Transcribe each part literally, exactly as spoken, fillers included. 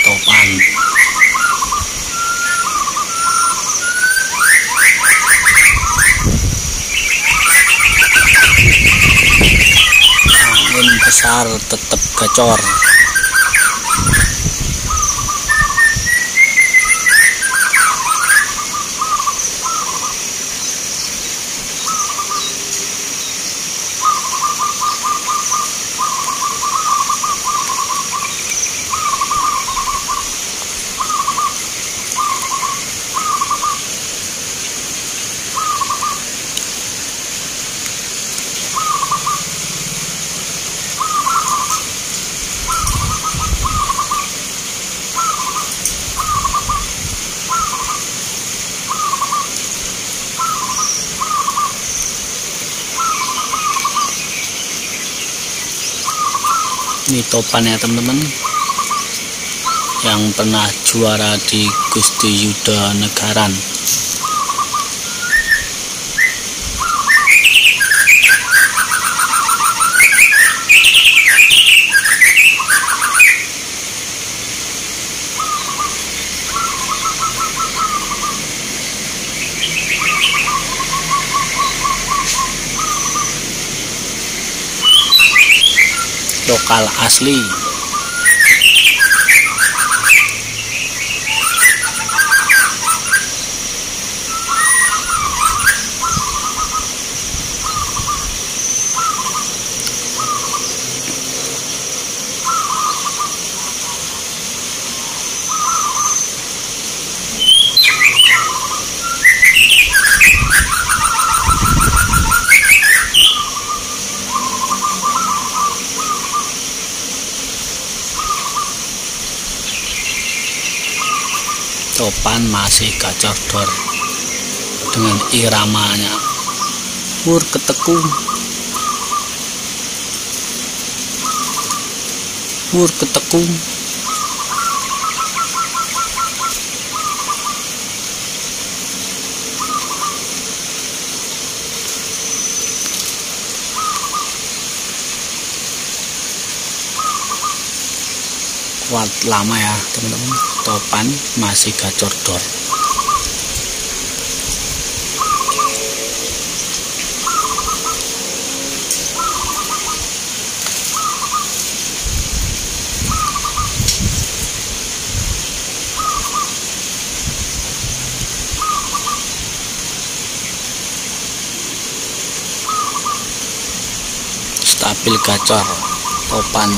topan. Angin besar tetap gacor. Ini topan ya teman-teman, yang pernah juara di Gusti Yuda Negaran. Lokal asli. Topan masih gacor dor dengan iramanya. Wur ketekung, wur ketekung. Kuat lama ya teman-teman, topan masih gacor dor. Stabil gacor topan.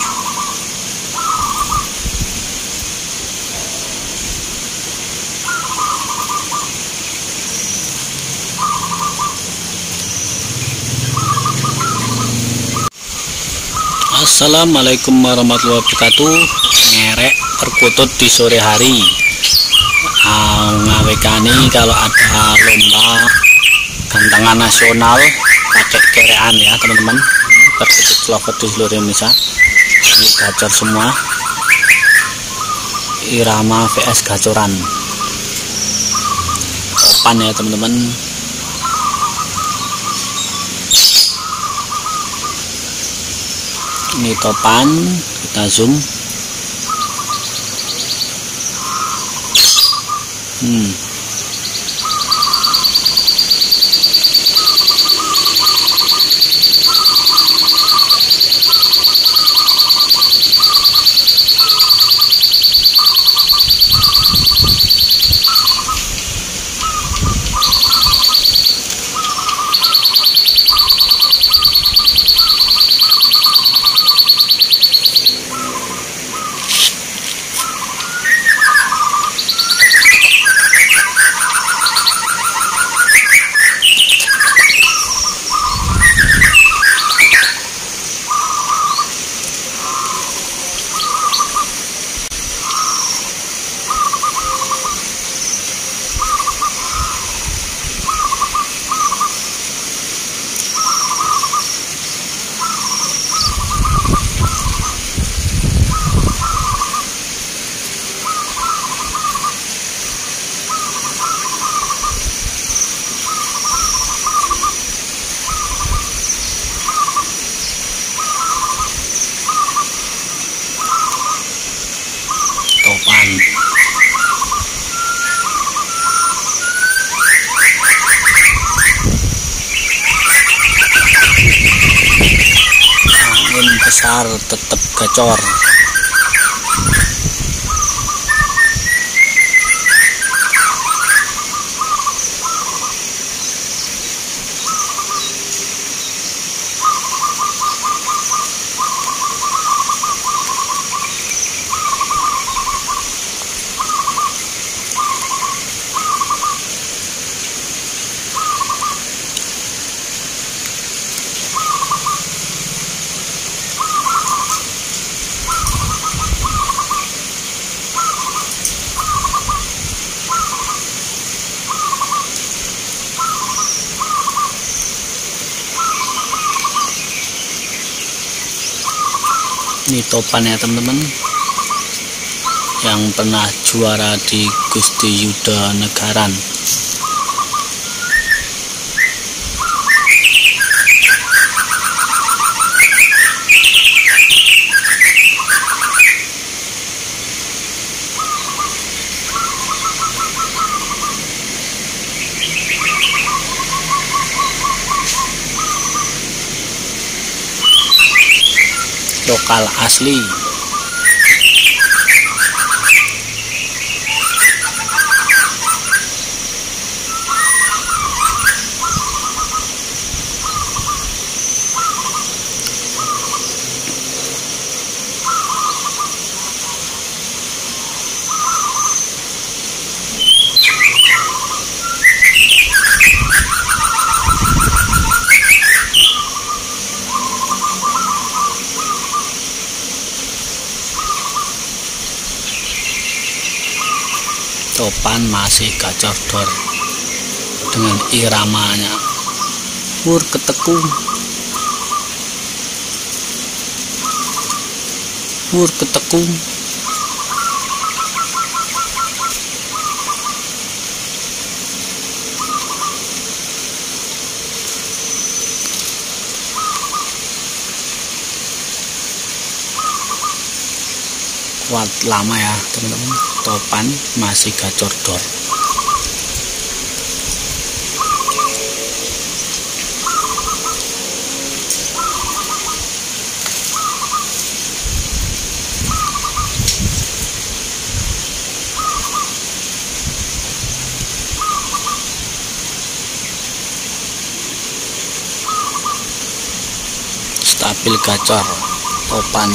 Assalamualaikum warahmatullahi wabarakatuh. Ngerek perkutut di sore hari. Uh, ngawekani kalau ada lomba gantangan nasional pakai kerean ya teman-teman. Perkutut clover di seluruh Indonesia. Ini gacor semua. Irama vs gacoran. Topan ya teman-teman. Ini topan, kita zoom. Hmm. topan. Angin besar tetap gacor. Ini topan ya teman-teman, yang pernah juara di Gusti Yuda Negaran. Lokal asli. Topan masih gacor dor dengan iramanya. Wur keteku, wur keteku. Kuat lama ya teman-teman, topan masih gacor dor. Stabil gacor topan.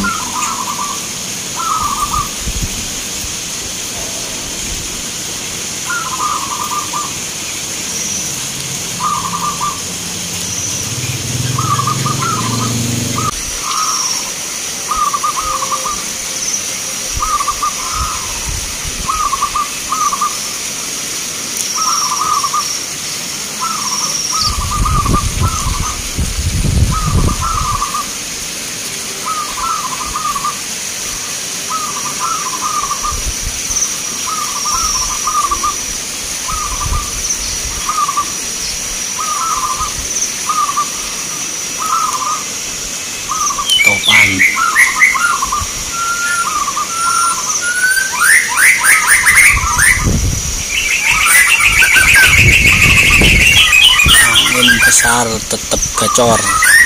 Topan. Angin besar tetap gacor.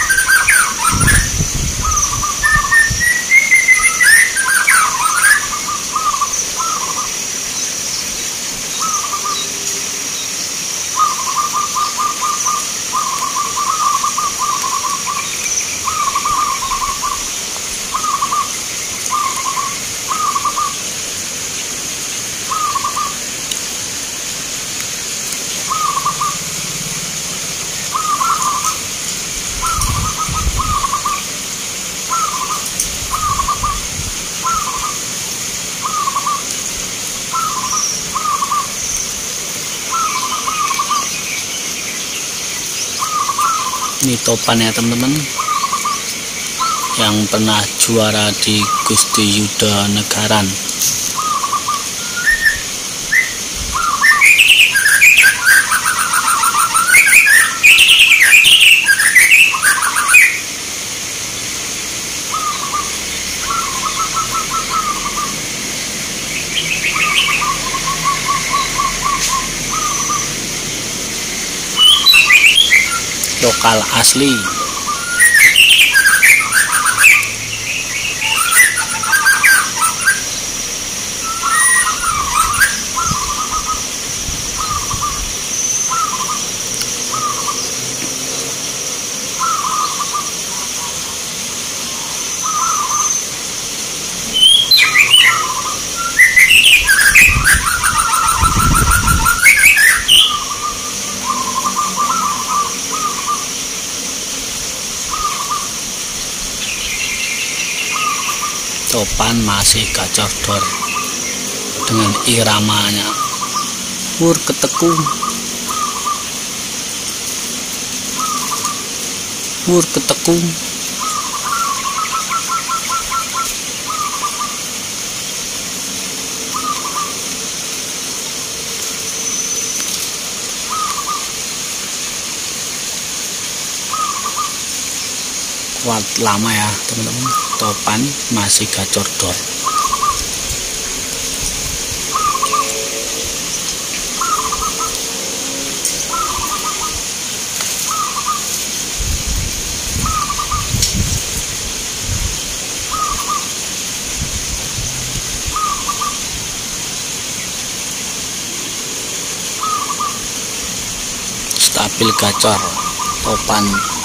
Ini topan ya teman-teman, yang pernah juara di Gusti Yuda Negaran. lokal asli. Topan masih gacor dor dengan iramanya. Wur keteku, wur keteku. Kuat lama ya teman-teman. Topan masih gacor dor. Stabil gacor topan.